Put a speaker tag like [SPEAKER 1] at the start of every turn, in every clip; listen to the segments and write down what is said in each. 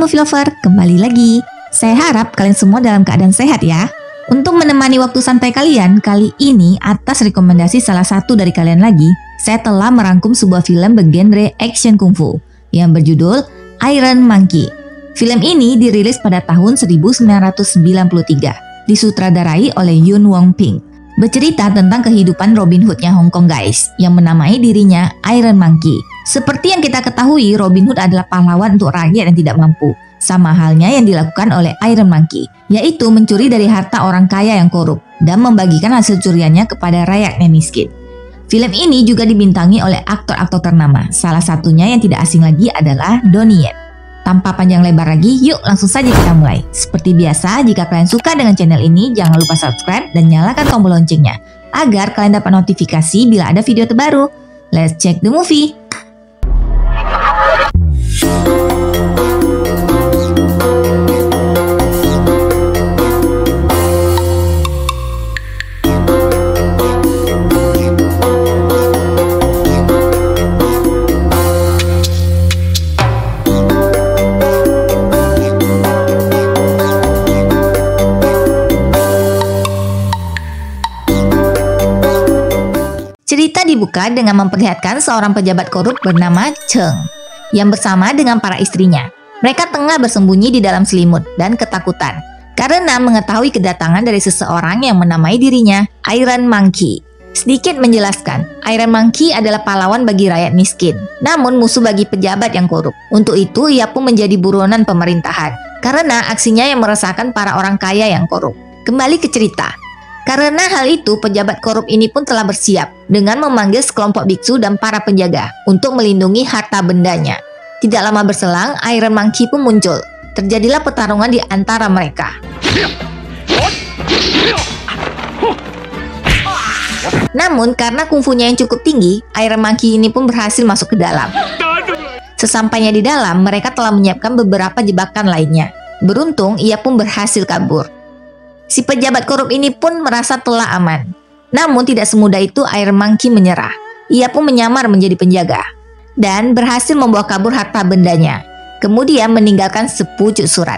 [SPEAKER 1] Movie Lover, kembali lagi. Saya harap kalian semua dalam keadaan sehat ya. Untuk menemani waktu santai kalian, kali ini atas rekomendasi salah satu dari kalian lagi, saya telah merangkum sebuah film bergenre action kungfu yang berjudul Iron Monkey. Film ini dirilis pada tahun 1993, disutradarai oleh Yuen Woo-ping. Bercerita tentang kehidupan Robin Hood-nya Hong Kong guys, yang menamai dirinya Iron Monkey. Seperti yang kita ketahui, Robin Hood adalah pahlawan untuk rakyat yang tidak mampu. Sama halnya yang dilakukan oleh Iron Monkey, yaitu mencuri dari harta orang kaya yang korup dan membagikan hasil curiannya kepada rakyat yang miskin. Film ini juga dibintangi oleh aktor-aktor ternama. Salah satunya yang tidak asing lagi adalah Donnie Yen. Tanpa panjang lebar lagi, yuk langsung saja kita mulai. Seperti biasa, jika kalian suka dengan channel ini, jangan lupa subscribe dan nyalakan tombol loncengnya agar kalian dapat notifikasi bila ada video terbaru. Let's check the movie. Cerita dibuka dengan memperlihatkan seorang pejabat korup bernama Cheng yang bersama dengan para istrinya. Mereka tengah bersembunyi di dalam selimut dan ketakutan karena mengetahui kedatangan dari seseorang yang menamai dirinya Iron Monkey. Sedikit menjelaskan, Iron Monkey adalah pahlawan bagi rakyat miskin, namun musuh bagi pejabat yang korup. Untuk itu, ia pun menjadi buronan pemerintahan karena aksinya yang meresahkan para orang kaya yang korup. Kembali ke cerita. Karena hal itu, pejabat korup ini pun telah bersiap dengan memanggil sekelompok biksu dan para penjaga untuk melindungi harta bendanya. Tidak lama berselang, Iron Monkey pun muncul. Terjadilah pertarungan di antara mereka. Namun, karena kungfunya yang cukup tinggi, Iron Monkey ini pun berhasil masuk ke dalam. Sesampainya di dalam, mereka telah menyiapkan beberapa jebakan lainnya. Beruntung, ia pun berhasil kabur. Si pejabat korup ini pun merasa telah aman. Namun tidak semudah itu Iron Monkey menyerah. Ia pun menyamar menjadi penjaga dan berhasil membawa kabur harta bendanya. Kemudian meninggalkan sepucuk surat.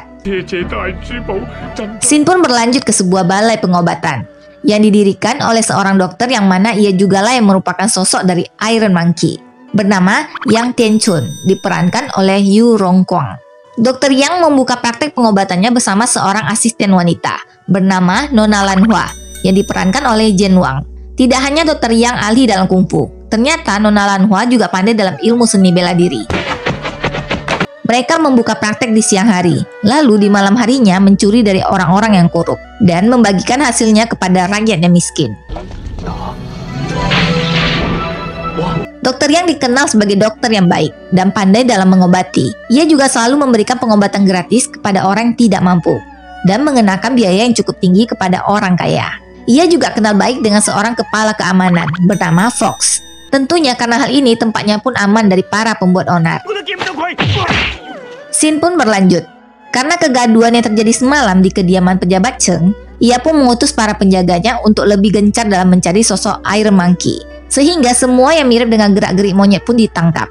[SPEAKER 1] Scene pun berlanjut ke sebuah balai pengobatan yang didirikan oleh seorang dokter yang mana ia jugalah yang merupakan sosok dari Iron Monkey, bernama Yang Tianchun, diperankan oleh Yu Rongkwang. Dokter Yang membuka praktek pengobatannya bersama seorang asisten wanita bernama Nona Lanhua yang diperankan oleh Jen Wang. Tidak hanya dokter Yang ahli dalam kungfu, ternyata Nona Lanhua juga pandai dalam ilmu seni bela diri. Mereka membuka praktek di siang hari, lalu di malam harinya mencuri dari orang-orang yang korup dan membagikan hasilnya kepada rakyat yang miskin. Dokter Yang dikenal sebagai dokter yang baik dan pandai dalam mengobati. Ia juga selalu memberikan pengobatan gratis kepada orang yang tidak mampu dan mengenakan biaya yang cukup tinggi kepada orang kaya. Ia juga kenal baik dengan seorang kepala keamanan bernama Fox. Tentunya karena hal ini tempatnya pun aman dari para pembuat onar. Scene pun berlanjut. Karena kegaduhan yang terjadi semalam di kediaman pejabat Cheng, ia pun mengutus para penjaganya untuk lebih gencar dalam mencari sosok Iron Monkey. Sehingga semua yang mirip dengan gerak-gerik monyet pun ditangkap.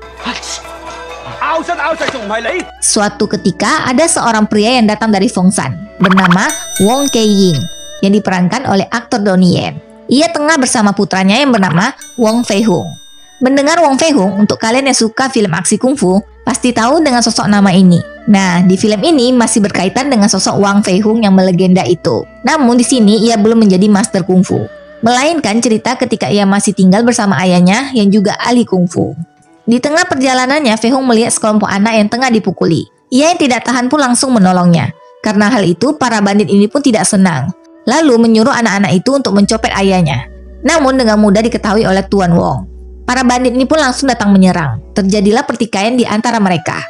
[SPEAKER 1] Suatu ketika ada seorang pria yang datang dari Fengshan bernama Wong Kei-ying yang diperankan oleh aktor Donnie Yen. Ia tengah bersama putranya yang bernama Wong Fei-hung. Mendengar Wong Fei-hung, untuk kalian yang suka film aksi kungfu pasti tahu dengan sosok nama ini. Nah, di film ini masih berkaitan dengan sosok Wong Fei-hung yang melegenda itu. Namun di sini ia belum menjadi master kungfu, melainkan cerita ketika ia masih tinggal bersama ayahnya yang juga ahli kungfu. Di tengah perjalanannya, Fei-hung melihat sekelompok anak yang tengah dipukuli. Ia yang tidak tahan pun langsung menolongnya. Karena hal itu, para bandit ini pun tidak senang, lalu menyuruh anak-anak itu untuk mencopet ayahnya. Namun dengan mudah diketahui oleh Tuan Wong. Para bandit ini pun langsung datang menyerang. Terjadilah pertikaian di antara mereka.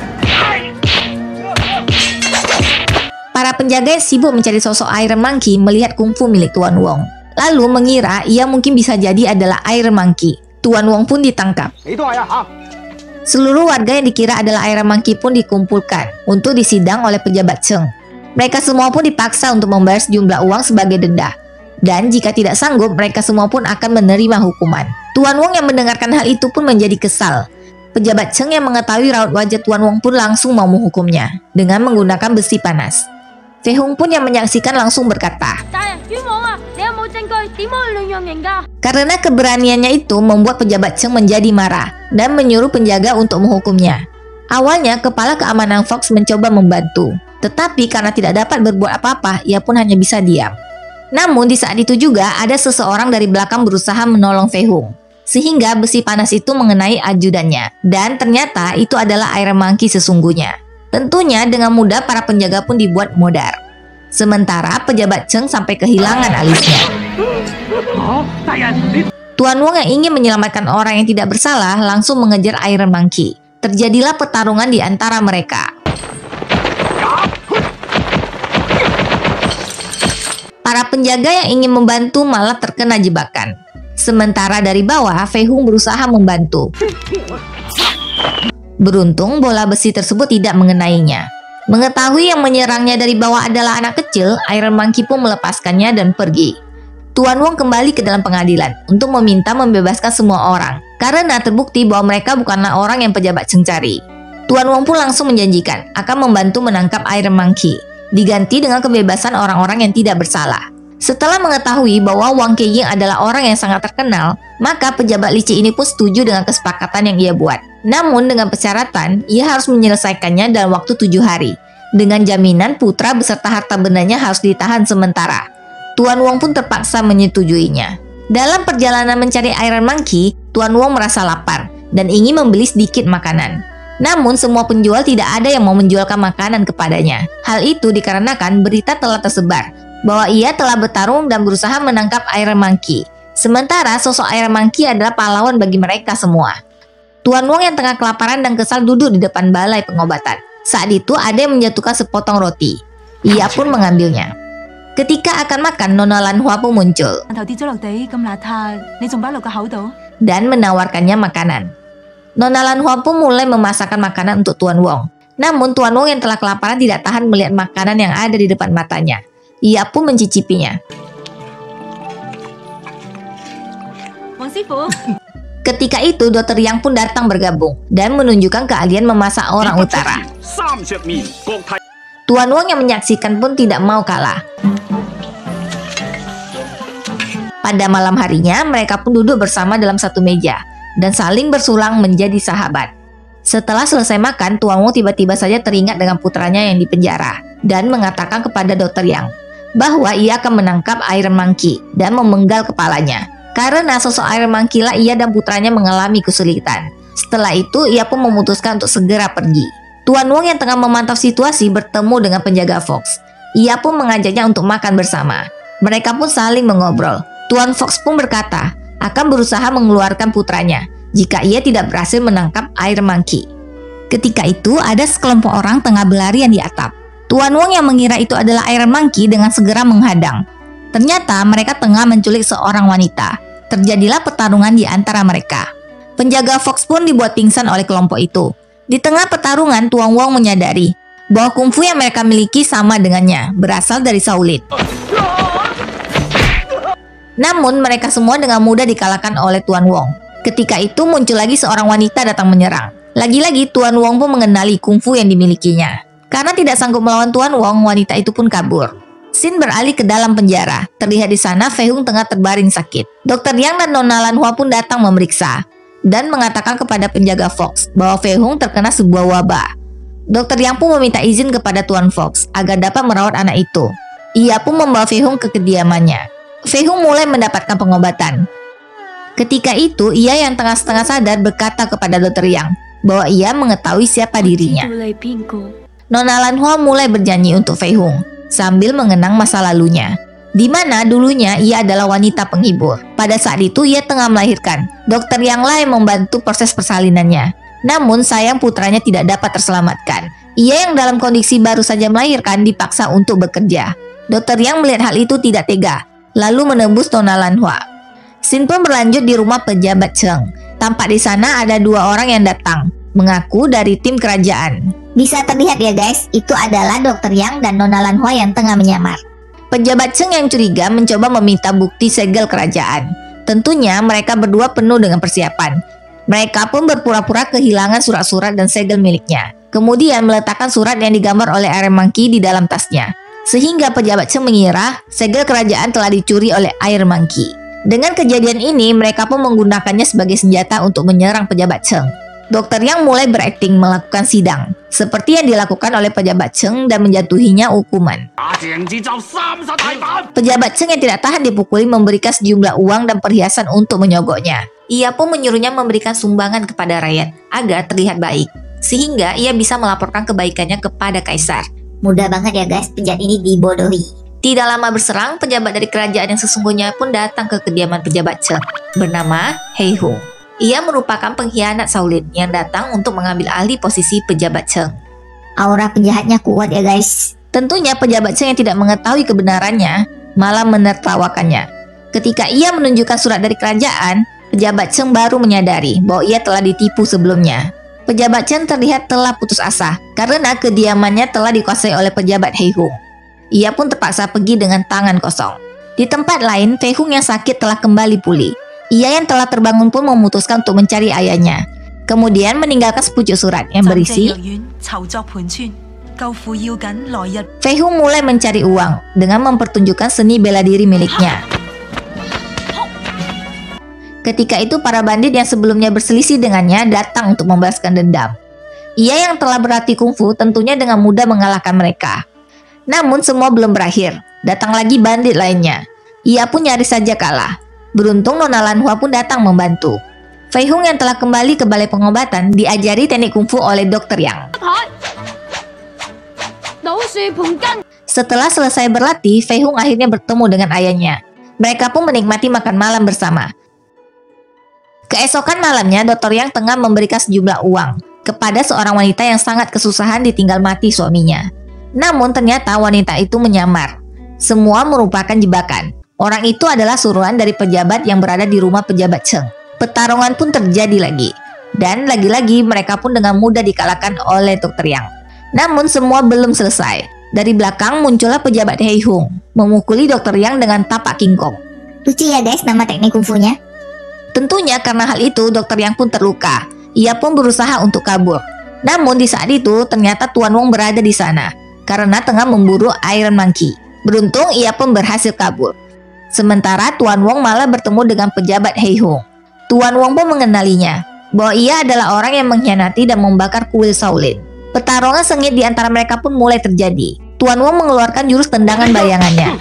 [SPEAKER 1] Para penjaga yang sibuk mencari sosok Iron Monkey melihat kungfu milik Tuan Wong, lalu mengira ia mungkin bisa jadi adalah Iron Monkey. Tuan Wong pun ditangkap. Seluruh warga yang dikira adalah Iron Monkey pun dikumpulkan untuk disidang oleh pejabat Cheng. Mereka semua pun dipaksa untuk membayar sejumlah uang sebagai denda. Dan jika tidak sanggup, mereka semua pun akan menerima hukuman. Tuan Wong yang mendengarkan hal itu pun menjadi kesal. Pejabat Cheng yang mengetahui raut wajah Tuan Wong pun langsung mau menghukumnya dengan menggunakan besi panas. Fei Hung pun yang menyaksikan langsung berkata, karena keberaniannya itu membuat pejabat Cheng menjadi marah dan menyuruh penjaga untuk menghukumnya. Awalnya kepala keamanan Fox mencoba membantu, tetapi karena tidak dapat berbuat apa-apa, ia pun hanya bisa diam. Namun di saat itu juga ada seseorang dari belakang berusaha menolong Fei Hung, sehingga besi panas itu mengenai ajudannya, dan ternyata itu adalah Iron Monkey sesungguhnya. Tentunya dengan mudah para penjaga pun dibuat modar. Sementara pejabat Cheng sampai kehilangan alisnya. Tuan Wong yang ingin menyelamatkan orang yang tidak bersalah langsung mengejar Iron Monkey. Terjadilah pertarungan di antara mereka. Para penjaga yang ingin membantu malah terkena jebakan. Sementara dari bawah, Fei Hung berusaha membantu. Beruntung bola besi tersebut tidak mengenainya. Mengetahui yang menyerangnya dari bawah adalah anak kecil, Iron Monkey pun melepaskannya dan pergi. Tuan Wong kembali ke dalam pengadilan untuk meminta membebaskan semua orang, karena terbukti bahwa mereka bukanlah orang yang pejabat Cheng cari. Tuan Wong pun langsung menjanjikan akan membantu menangkap Iron Monkey, diganti dengan kebebasan orang-orang yang tidak bersalah. Setelah mengetahui bahwa Wang Keiying adalah orang yang sangat terkenal, maka pejabat licik ini pun setuju dengan kesepakatan yang ia buat. Namun dengan persyaratan, ia harus menyelesaikannya dalam waktu 7 hari. Dengan jaminan putra beserta harta bendanya harus ditahan sementara. Tuan Wong pun terpaksa menyetujuinya. Dalam perjalanan mencari Iron Monkey, Tuan Wong merasa lapar dan ingin membeli sedikit makanan. Namun semua penjual tidak ada yang mau menjualkan makanan kepadanya. Hal itu dikarenakan berita telah tersebar bahwa ia telah bertarung dan berusaha menangkap Iron Monkey. Sementara sosok Iron Monkey adalah pahlawan bagi mereka semua. Tuan Wong yang tengah kelaparan dan kesal duduk di depan balai pengobatan. Saat itu ada yang menjatuhkan sepotong roti. Ia pun mengambilnya. Ketika akan makan, Nona Lan Hua pun muncul dan menawarkannya makanan. Nona Lan Hua pun mulai memasakkan makanan untuk Tuan Wong. Namun Tuan Wong yang telah kelaparan tidak tahan melihat makanan yang ada di depan matanya. Ia pun mencicipinya. Ketika itu Dr. Yang pun datang bergabung dan menunjukkan keahlian memasak orang utara. Tuan Wong yang menyaksikan pun tidak mau kalah. Pada malam harinya, mereka pun duduk bersama dalam satu meja dan saling bersulang menjadi sahabat. Setelah selesai makan, Tuan Wong tiba-tiba saja teringat dengan putranya yang dipenjara dan mengatakan kepada Dr. Yang bahwa ia akan menangkap Iron Monkey dan memenggal kepalanya. Karena sosok Iron Monkey lah ia dan putranya mengalami kesulitan. Setelah itu, ia pun memutuskan untuk segera pergi. Tuan Wong yang tengah memantau situasi bertemu dengan penjaga Fox. Ia pun mengajaknya untuk makan bersama. Mereka pun saling mengobrol. Tuan Fox pun berkata akan berusaha mengeluarkan putranya jika ia tidak berhasil menangkap Iron Monkey. Ketika itu ada sekelompok orang tengah berlarian di atap. Tuan Wong yang mengira itu adalah Iron Monkey dengan segera menghadang. Ternyata mereka tengah menculik seorang wanita. Terjadilah pertarungan di antara mereka. Penjaga Fox pun dibuat pingsan oleh kelompok itu. Di tengah pertarungan, Tuan Wong menyadari bahwa kungfu yang mereka miliki sama dengannya, berasal dari Shaolin. Namun mereka semua dengan mudah dikalahkan oleh Tuan Wong. Ketika itu muncul lagi seorang wanita datang menyerang. Lagi-lagi Tuan Wong pun mengenali kungfu yang dimilikinya. Karena tidak sanggup melawan Tuan Wong, wanita itu pun kabur. Scene beralih ke dalam penjara. Terlihat di sana Fei Hung tengah terbaring sakit. Dr. Yang dan Nona Lan Hua pun datang memeriksa dan mengatakan kepada penjaga Fox bahwa Fei Hung terkena sebuah wabah. Dr. Yang pun meminta izin kepada Tuan Fox agar dapat merawat anak itu. Ia pun membawa Fei Hung ke kediamannya. Fei Hung mulai mendapatkan pengobatan. Ketika itu, ia yang tengah setengah sadar berkata kepada Dr. Yang bahwa ia mengetahui siapa dirinya. Nona Lan Hua mulai berjanji untuk Fei Hung sambil mengenang masa lalunya, di mana dulunya ia adalah wanita penghibur. Pada saat itu ia tengah melahirkan. Dr. Yang lah yang membantu proses persalinannya. Namun sayang putranya tidak dapat terselamatkan. Ia yang dalam kondisi baru saja melahirkan dipaksa untuk bekerja. Dr. Yang melihat hal itu tidak tega, lalu menembus Nona Lan Hua. Scene pun berlanjut di rumah pejabat Cheng. Tampak di sana ada dua orang yang datang, mengaku dari tim kerajaan.
[SPEAKER 2] Bisa terlihat ya guys, itu adalah Dr. Yang dan Nona Lan Hua yang tengah menyamar.
[SPEAKER 1] Pejabat Cheng yang curiga mencoba meminta bukti segel kerajaan. Tentunya mereka berdua penuh dengan persiapan. Mereka pun berpura-pura kehilangan surat-surat dan segel miliknya. Kemudian meletakkan surat yang digambar oleh Iron Monkey di dalam tasnya. Sehingga pejabat Cheng mengira segel kerajaan telah dicuri oleh Iron Monkey. Dengan kejadian ini, mereka pun menggunakannya sebagai senjata untuk menyerang pejabat Cheng. Dr. Yang mulai berakting melakukan sidang, seperti yang dilakukan oleh pejabat Cheng dan menjatuhinya hukuman. Pejabat Cheng yang tidak tahan dipukuli memberikan sejumlah uang dan perhiasan untuk menyogoknya. Ia pun menyuruhnya memberikan sumbangan kepada rakyat agar terlihat baik, sehingga ia bisa melaporkan kebaikannya kepada kaisar.
[SPEAKER 2] Mudah banget ya guys, penjahat ini dibodohi.
[SPEAKER 1] Tidak lama berserang, pejabat dari kerajaan yang sesungguhnya pun datang ke kediaman pejabat Cheng, bernama Hei Hung. Ia merupakan pengkhianat Shaolin yang datang untuk mengambil alih posisi pejabat Cheng.
[SPEAKER 2] Aura penjahatnya kuat ya guys.
[SPEAKER 1] Tentunya pejabat Cheng yang tidak mengetahui kebenarannya malah menertawakannya. Ketika ia menunjukkan surat dari kerajaan, pejabat Cheng baru menyadari bahwa ia telah ditipu sebelumnya. Pejabat Cheng terlihat telah putus asa karena kediamannya telah dikuasai oleh pejabat Hei Hung. Ia pun terpaksa pergi dengan tangan kosong. Di tempat lain, Fei Hung yang sakit telah kembali pulih. Ia yang telah terbangun pun memutuskan untuk mencari ayahnya. Kemudian meninggalkan sepucuk surat yang berisi, Fei Hung mulai mencari uang dengan mempertunjukkan seni bela diri miliknya. Ketika itu para bandit yang sebelumnya berselisih dengannya datang untuk membalaskan dendam. Ia yang telah berlatih kungfu tentunya dengan mudah mengalahkan mereka. Namun semua belum berakhir. Datang lagi bandit lainnya. Ia pun nyaris saja kalah. Beruntung Nona Lanhua pun datang membantu. Fei Hung yang telah kembali ke balai pengobatan diajari teknik kungfu oleh Dr. Yang. Setelah selesai berlatih, Fei Hung akhirnya bertemu dengan ayahnya. Mereka pun menikmati makan malam bersama. Keesokan malamnya, Dr. Yang tengah memberikan sejumlah uang kepada seorang wanita yang sangat kesusahan ditinggal mati suaminya. Namun ternyata wanita itu menyamar. Semua merupakan jebakan. Orang itu adalah suruhan dari pejabat yang berada di rumah pejabat Cheng. Pertarungan pun terjadi lagi. Dan lagi-lagi mereka pun dengan mudah dikalahkan oleh Dr. Yang. Namun semua belum selesai. Dari belakang muncullah pejabat Hei Hung, memukuli Dr. Yang dengan tapak kingkong.
[SPEAKER 2] Lucu ya guys nama teknik kungfunya.
[SPEAKER 1] Tentunya karena hal itu Dr. Yang pun terluka. Ia pun berusaha untuk kabur. Namun di saat itu ternyata Tuan Wong berada di sana karena tengah memburu Iron Monkey. Beruntung ia pun berhasil kabur. Sementara Tuan Wong malah bertemu dengan pejabat Hei Hung. Tuan Wong pun mengenalinya bahwa ia adalah orang yang mengkhianati dan membakar kuil Shaolin. Pertarungan sengit di antara mereka pun mulai terjadi. Tuan Wong mengeluarkan jurus tendangan bayangannya.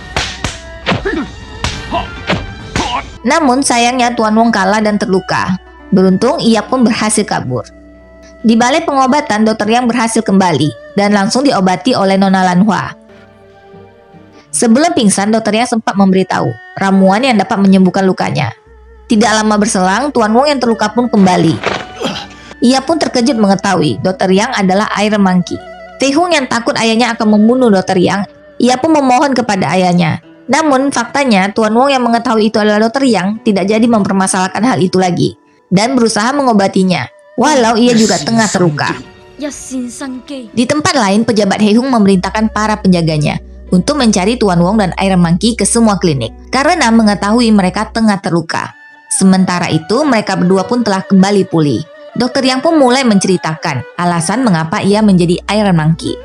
[SPEAKER 1] Namun sayangnya Tuan Wong kalah dan terluka. Beruntung ia pun berhasil kabur. Di balai pengobatan, Dr. Yang berhasil kembali dan langsung diobati oleh Nona Lanhua. Sebelum pingsan, Dr. Yang sempat memberitahu ramuan yang dapat menyembuhkan lukanya. Tidak lama berselang, Tuan Wong yang terluka pun kembali. Ia pun terkejut mengetahui Dr. Yang adalah Iron Monkey. Fei Hung yang takut ayahnya akan membunuh Dr. Yang, ia pun memohon kepada ayahnya. Namun faktanya Tuan Wong yang mengetahui itu adalah Dr. Yang tidak jadi mempermasalahkan hal itu lagi dan berusaha mengobatinya, walau ia juga tengah terluka. Di tempat lain, pejabat Hei Hung memerintahkan para penjaganya untuk mencari Tuan Wong dan Iron Monkey ke semua klinik karena mengetahui mereka tengah terluka. Sementara itu, mereka berdua pun telah kembali pulih. Dr. Yang pun mulai menceritakan alasan mengapa ia menjadi Iron Monkey.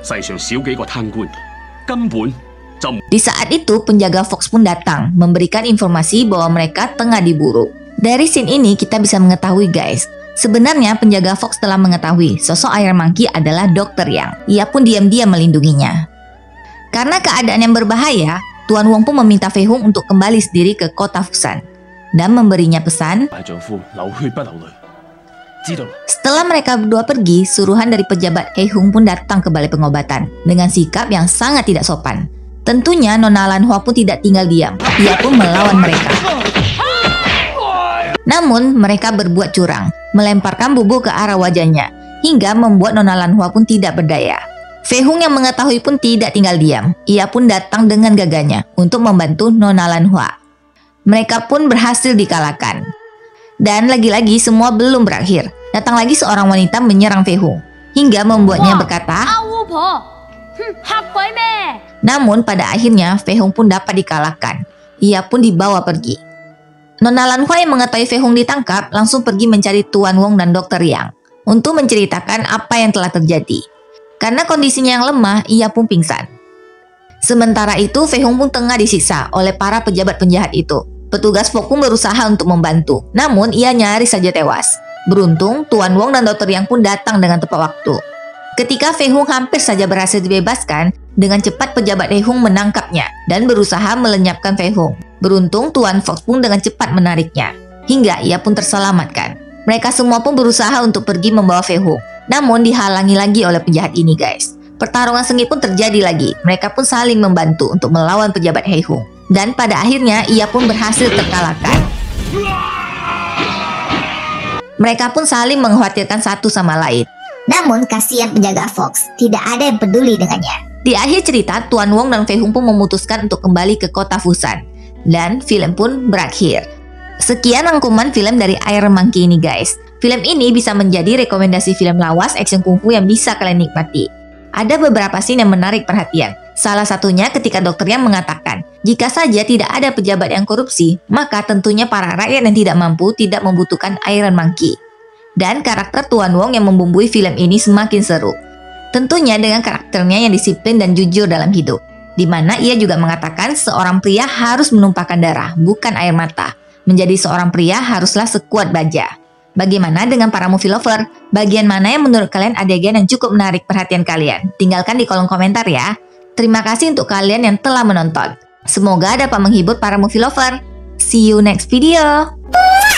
[SPEAKER 1] Di saat itu, penjaga Fox pun datang memberikan informasi bahwa mereka tengah diburu. Dari scene ini kita bisa mengetahui guys, sebenarnya penjaga Fox telah mengetahui sosok Iron Monkey adalah Dr. Yang. Ia pun diam-diam melindunginya. Karena keadaan yang berbahaya, Tuan Wong pun meminta Fei Hung untuk kembali sendiri ke kota Fusan dan memberinya pesan. Setelah mereka berdua pergi, suruhan dari pejabat Hei Hung pun datang ke balai pengobatan dengan sikap yang sangat tidak sopan. Tentunya Nona Lanhua pun tidak tinggal diam. Ia pun melawan mereka. Namun mereka berbuat curang, melemparkan bubuk ke arah wajahnya hingga membuat Nona Lanhua pun tidak berdaya. Fei Hung yang mengetahui pun tidak tinggal diam. Ia pun datang dengan gagahnya untuk membantu Nona Lanhua. Mereka pun berhasil dikalahkan. Dan lagi-lagi semua belum berakhir. Datang lagi seorang wanita menyerang Fei Hung hingga membuatnya berkata, namun pada akhirnya Fei Hung pun dapat dikalahkan. Ia pun dibawa pergi. Nona Lan Hua yang mengetahui Fei Hong ditangkap langsung pergi mencari Tuan Wong dan Dr. Yang untuk menceritakan apa yang telah terjadi. Karena kondisinya yang lemah, ia pun pingsan. Sementara itu, Fei Hong pun tengah disiksa oleh para pejabat penjahat itu. Petugas Fok pun berusaha untuk membantu, namun ia nyaris saja tewas. Beruntung, Tuan Wong dan Dr. Yang pun datang dengan tepat waktu. Ketika Fei Hong hampir saja berhasil dibebaskan, dengan cepat pejabat Fei Hong menangkapnya dan berusaha melenyapkan Fei Hong. Beruntung, Tuan Fox pun dengan cepat menariknya, hingga ia pun terselamatkan. Mereka semua pun berusaha untuk pergi membawa Fei Hong, namun dihalangi lagi oleh penjahat ini guys. Pertarungan sengit pun terjadi lagi. Mereka pun saling membantu untuk melawan pejabat Fei Hong. Dan pada akhirnya ia pun berhasil terkalahkan. Mereka pun saling mengkhawatirkan satu sama lain.
[SPEAKER 2] Namun kasihan penjaga Fox, tidak ada yang peduli dengannya.
[SPEAKER 1] Di akhir cerita, Tuan Wong dan Fei Hong pun memutuskan untuk kembali ke kota Fusan. Dan film pun berakhir. Sekian rangkuman film dari Iron Monkey ini guys. Film ini bisa menjadi rekomendasi film lawas action kungfu yang bisa kalian nikmati. Ada beberapa scene yang menarik perhatian. Salah satunya ketika dokter yang mengatakan, jika saja tidak ada pejabat yang korupsi, maka tentunya para rakyat yang tidak mampu tidak membutuhkan Iron Monkey. Dan karakter Tuan Wong yang membumbui film ini semakin seru. Tentunya dengan karakternya yang disiplin dan jujur dalam hidup. Di mana ia juga mengatakan seorang pria harus menumpahkan darah, bukan air mata. Menjadi seorang pria haruslah sekuat baja. Bagaimana dengan para movie lover? Bagian mana yang menurut kalian adegan yang cukup menarik perhatian kalian? Tinggalkan di kolom komentar ya. Terima kasih untuk kalian yang telah menonton. Semoga dapat menghibur para movie lover. See you next video.